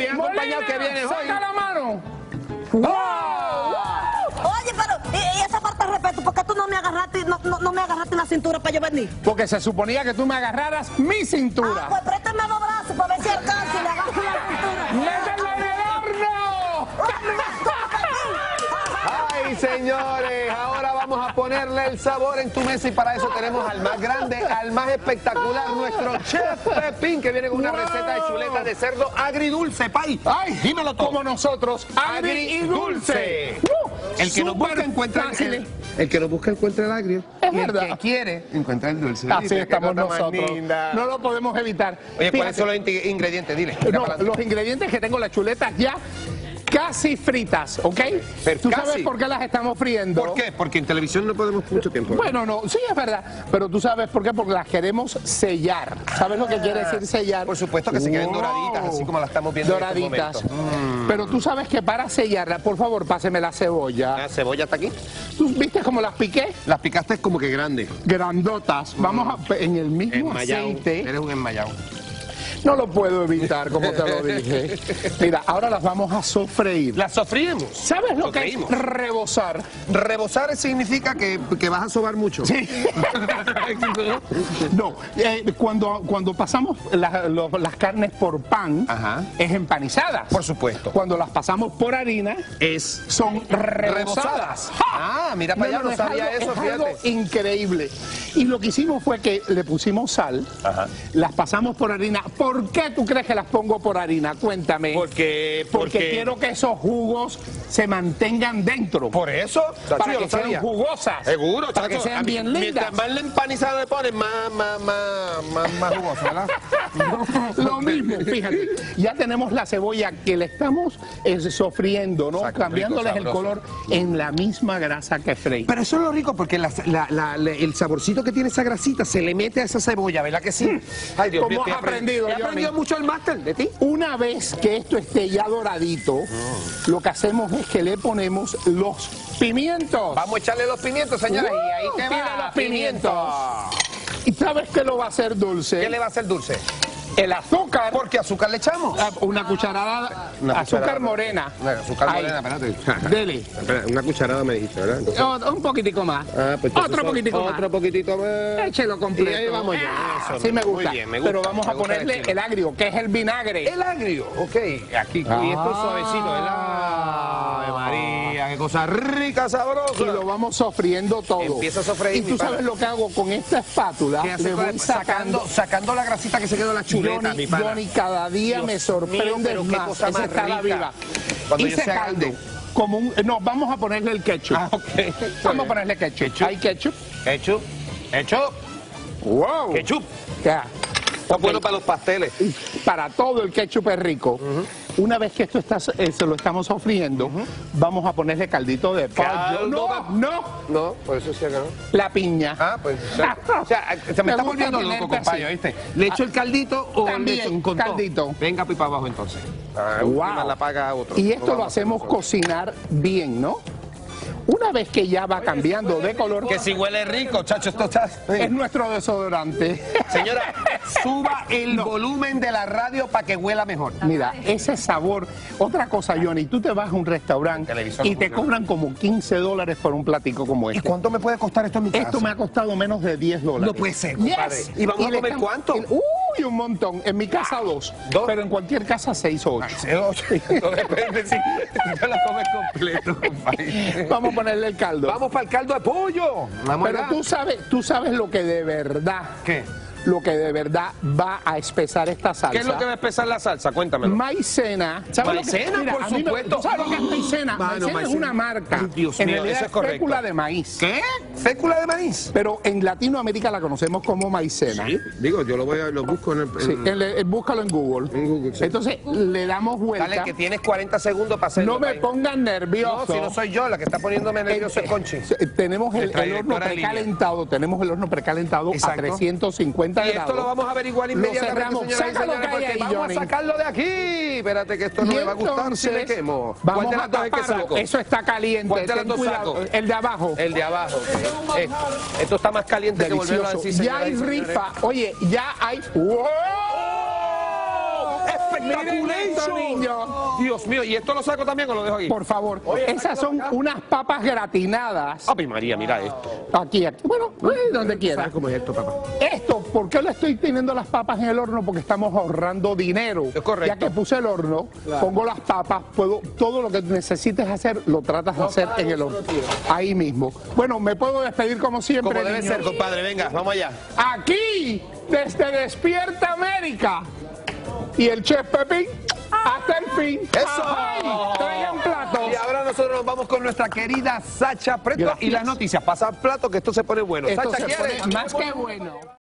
bien acompañado que vienes hoy. ¡Saca la mano! Oye, pero, y esa falta de respeto, ¿por qué tú no me agarraste, no me agarraste la cintura para yo venir? Porque se suponía que tú me agarraras mi cintura. Ah, pues préstame los brazos para ver si alcanza y le agarro la cintura. ¡Mételo en el horno! Ay, señores, ahora vamos a ponerle el sabor en tu mesa y para eso tenemos al más grande, al más espectacular, nuestro chef Pepín, que viene con una receta de chuletas de cerdo agridulce, pay. ¡Ay! Dímelo todo. Como nosotros, agri y dulce. El que nos busca encuentra el que nos busca encuentra el agrio. Es y verdad. El que quiere encuentra el dulce. Así ¿Viste? estamos Qué cosa más nosotros. linda. No lo podemos evitar. Oye, ¿cuáles Fíjate, son los ingredientes? Dile. no, los ingredientes que tengo, las chuletas ya casi fritas, ¿ok? Pero ¿Tú sabes casi. por qué las estamos friendo? ¿Por qué? Porque en televisión no podemos mucho tiempo. Bueno, no, sí es verdad, pero tú sabes por qué, porque las queremos sellar. ¿Sabes lo que quiere decir sellar? Por supuesto que se queden doraditas, así como las estamos viendo doraditas. en este momento. Pero tú sabes que para sellarla, por favor, páseme la cebolla. ¿La cebolla está aquí? ¿Tú viste cómo las piqué? Las picaste como que grande. Grandotas. Vamos a, en el mismo Enmayado. aceite. Eres un enmayado. No lo puedo evitar, como te lo dije. Mira, ahora las vamos a sofreír. Las sofríemos. ¿Sabes lo que Sofreímos. es rebozar? Rebozar significa que vas a sobar mucho. Sí. No, cuando pasamos las carnes por pan, Ajá. es empanizadas. Por supuesto. Cuando las pasamos por harina, son rebozadas. Ah, mira para allá, no es sabía algo- eso, es algo fíjate. increíble. Y lo que hicimos fue que le pusimos sal, Ajá. las pasamos por harina. ¿Por qué tú crees que las pongo por harina? Cuéntame. Porque quiero que esos jugos se mantengan dentro. Por eso, para yo que lo sabía. sean jugosas. Seguro, para que chacho. sean A mí, bien lindas. Mientras más le empanizado le pones, más jugoso, ¿verdad? Lo mismo, fíjate. Ya tenemos la cebolla que le estamos sofriendo, ¿no? Exacto, Cambiándoles rico, el sabroso. color en la misma grasa que freí. Pero eso es lo rico, porque el saborcito que tiene esa grasita se le mete a esa cebolla, ¿verdad que sí? Ay, Dios mío, ¿Cómo has aprendido, he Johnny? aprendido mucho el máster de ti. Una vez que esto esté ya doradito, lo que hacemos es que le ponemos los pimientos. Vamos a echarle los pimientos, señores, y ahí te Tira va, los pimientos. ¿Y sabes qué lo va a hacer dulce? ¿Qué le va a hacer dulce? El azúcar. Porque azúcar le echamos. Una cucharada, Una azúcar cucharada. morena. Azúcar Ahí. morena, espérate. Dele. Espera, una cucharada me dijiste, ¿verdad? Entonces, Un poquitico más. pues Otro poquitico más. Otro poquitito más. Échelo completo. Y ahí vamos ya. Eso, Sí me gusta. Muy bien, me gusta. Pero vamos a me gusta ponerle estilo. el agrio, que es el vinagre. El agrio, ok. Aquí, y esto es suavecito, ¿verdad? Ave María, qué cosa rica, sabrosa. Y lo vamos sofriendo todo. Empieza a sofreír, Y mi tú pana. sabes lo que hago con esta espátula. ¿Qué hace Le con- voy sacando. sacando la grasita que se quedó en la chuleta, mi pana? Johnny, cada día Dios me mío, sorprende pero qué más. cosa Esa más escala rica. viva. Cuando yo Hice sea caldo. grande. Como no, vamos a ponerle el ketchup. Ah, ok. Vamos a ponerle ketchup. Ketchup. ¿Hay ketchup? Ketchup, ketchup, ¡Wow! ketchup. Ya. Está bueno para los pasteles. Para todo el ketchup es rico. Una vez que esto está, se lo estamos sofriendo, vamos a ponerle caldito de pollo. Caldo No, No, por eso sí acá no. la piña. Ah, pues. O sea, se me está gusta volviendo tenerte loco, compadre, así. ¿viste? ¿Le echo el caldito o También, le echo con todo? caldito. Venga, pues para abajo entonces. Wow. La paga otro. Y esto No lo vamos a hacemos hacer nosotros. cocinar bien, ¿no? Una vez que ya va cambiando de color, Que si huele rico, chacho, esto está... es nuestro desodorante. Señora, suba el volumen de la radio para que huela mejor. Mira, ese sabor. Otra cosa, Johnny, tú te vas a un restaurante Televisor y no te funciona. cobran como $15 por un platico como ¿Y este. cuánto me puede costar esto en mi casa? Esto me ha costado menos de $10. No puede ser, compadre. Yes. ¿Y vamos a le comer estamos- cuánto? Uy, un montón. En mi casa 2. ¿Dos? Pero en cualquier casa 6 o 8. No depende si tú la comes completo, compadre. Vamos a ponerle el caldo. Vamos para el caldo de pollo. Vamos Pero allá. tú sabes lo que de verdad, ¿Qué? lo que de verdad va a espesar esta salsa. ¿Qué es lo que va a espesar la salsa? Cuéntamelo. Maicena. ¿Sabes lo que- Maicena, Mira, por a mí me- supuesto. ¿tú sabes lo que es maicena? Mano, Maicena es maicena. una marca. Ay, Dios en mío, realidad eso es correcto. fécula de maíz. ¿Qué? ¿Fécula de maíz? Pero en Latinoamérica la conocemos como maicena. Sí, digo, yo lo busco en el... Sí, búscalo en Google. En Google, sí. Entonces le damos vuelta. Dale, que tienes 40 segundos para hacerlo. No me país. pongan nervioso. No, si no soy yo, la que está poniéndome nervioso es Conchi. Tenemos el Nuestra horno directora de línea. precalentado, tenemos el horno precalentado a Exacto. 350 Y grados. esto lo vamos a averiguar inmediatamente, cerramos. señoras y Saca lo señores, que hay porque ahí, vamos Johnny. a sacarlo de aquí. Espérate que esto no Y me va a gustar si me entonces, quemo. ¿Cuál Vamos de a las dos es que taparlo. saco? Eso está caliente. ¿Cuál de las ten dos cuidado. saco? El de abajo. El de abajo. Esto está más caliente que volverlo a Delicioso. decir, Ya señoras hay y señores. rifa. Oye, ya hay... ¡Wow! Miren esto, niños. Dios mío, ¿y esto lo saco también o lo dejo aquí? Por favor, esas son unas papas gratinadas. Ave María, mira esto. Aquí. Bueno, donde quiera. ¿Sabes cómo es esto, papá? Esto, ¿por qué le estoy teniendo las papas en el horno? Porque estamos ahorrando dinero. Es correcto. Ya que puse el horno, pongo las papas, todo lo que necesites hacer, lo tratas de hacer en el horno. Ahí mismo. Bueno, me puedo despedir como siempre, Como debe niños. ser, compadre. Venga, vamos allá. Aquí, desde Despierta América. Y el chef Pepín, hasta el fin. ¡Eso! ¡Ay! Traigan platos. Y ahora nosotros nos vamos con nuestra querida Sacha Preto Gracias. y las noticias. Pasa plato que esto se pone bueno. Esto Sacha, se ¿quieres? pone más que bueno.